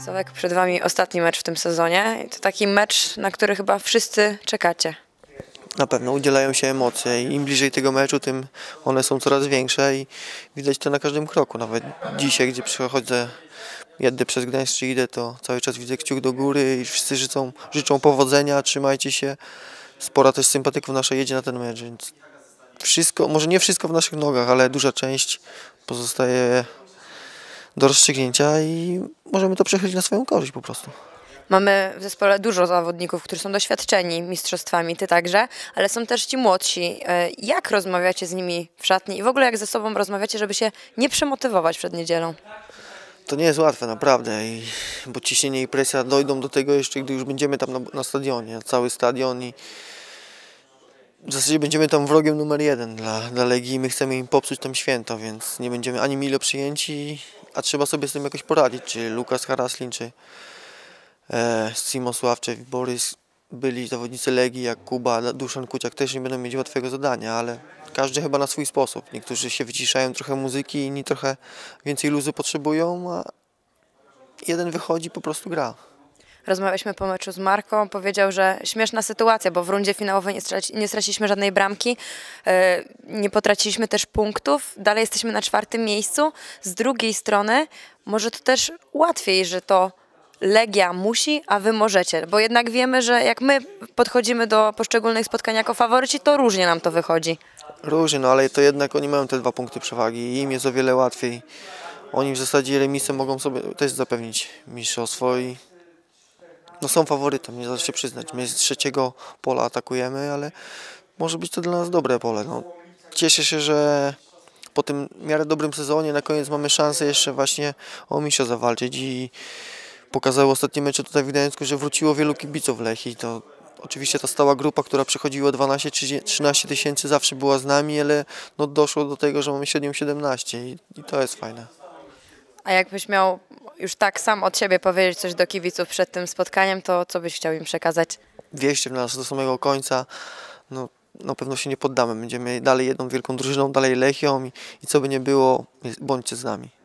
Sławek, przed Wami ostatni mecz w tym sezonie. I to taki mecz, na który chyba wszyscy czekacie. Na pewno udzielają się emocje i im bliżej tego meczu, tym one są coraz większe i widać to na każdym kroku. Nawet dzisiaj, gdzie przechodzę, jadę przez Gdańsk czy idę, to cały czas widzę kciuk do góry i wszyscy życzą powodzenia, trzymajcie się. Spora też sympatyków nasza jedzie na ten mecz, więc wszystko, może nie wszystko w naszych nogach, ale duża część pozostaje do rozstrzygnięcia i możemy to przechylić na swoją korzyść po prostu. Mamy w zespole dużo zawodników, którzy są doświadczeni mistrzostwami, Ty także, ale są też ci młodsi. Jak rozmawiacie z nimi w szatni i w ogóle jak ze sobą rozmawiacie, żeby się nie przemotywować przed niedzielą? To nie jest łatwe, naprawdę, bo ciśnienie i presja dojdą do tego jeszcze, gdy już będziemy tam na stadionie, cały stadion i w zasadzie będziemy tam wrogiem numer jeden dla Legii i my chcemy im popsuć tam święto, więc nie będziemy ani mile przyjęci, a trzeba sobie z tym jakoś poradzić, czy Lukas Haraslin, czy Simo Sławczew, Borys, byli zawodnicy Legii jak Kuba, Duszan Kuciak też nie będą mieć łatwego zadania, ale każdy chyba na swój sposób. Niektórzy się wyciszają trochę muzyki, inni trochę więcej luzu potrzebują, a jeden wychodzi, po prostu gra. Rozmawialiśmy po meczu z Marką, powiedział, że śmieszna sytuacja, bo w rundzie finałowej nie straciliśmy żadnej bramki, nie potraciliśmy też punktów, dalej jesteśmy na 4. miejscu. Z drugiej strony może to też łatwiej, że to Legia musi, a wy możecie, bo jednak wiemy, że jak my podchodzimy do poszczególnych spotkań jako faworyci, to różnie nam to wychodzi. Różnie, no ale to jednak oni mają te 2 punkty przewagi i im jest o wiele łatwiej. Oni w zasadzie remisem mogą sobie też zapewnić mistrzostwo i no są faworytem, nie da się przyznać. My z 3. pola atakujemy, ale może być to dla nas dobre pole. No, cieszę się, że po tym w miarę dobrym sezonie na koniec mamy szansę jeszcze właśnie o mistrza zawalczyć i pokazały ostatnie mecze tutaj w Gdańsku, że wróciło wielu kibiców Lechii. To oczywiście ta stała grupa, która przychodziła 12-13 tysięcy zawsze była z nami, ale no doszło do tego, że mamy średnią 17 i to jest fajne. A jakbyś miał już tak sam od siebie powiedzieć coś do kibiców przed tym spotkaniem, to co byś chciał im przekazać? Wierzcie w nas do samego końca, no na pewno się nie poddamy. Będziemy dalej jedną wielką drużyną, dalej Lechią i co by nie było, bądźcie z nami.